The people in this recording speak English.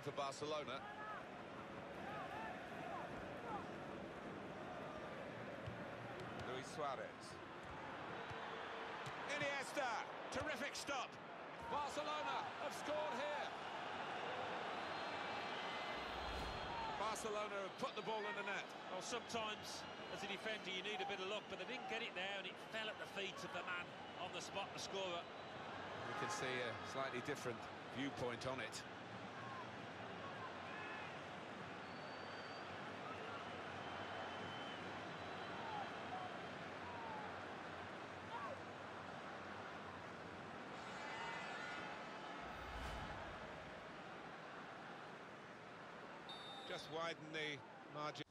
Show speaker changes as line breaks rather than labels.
for Barcelona. Luis Suarez. Iniesta! Terrific stop! Barcelona have scored here. Barcelona have put the ball in the net.
Well, sometimes, as a defender, you need a bit of luck, but they didn't get it there, and it fell at the feet of the man on the spot, the scorer.
We can see a slightly different viewpoint on it. Just widen the margin.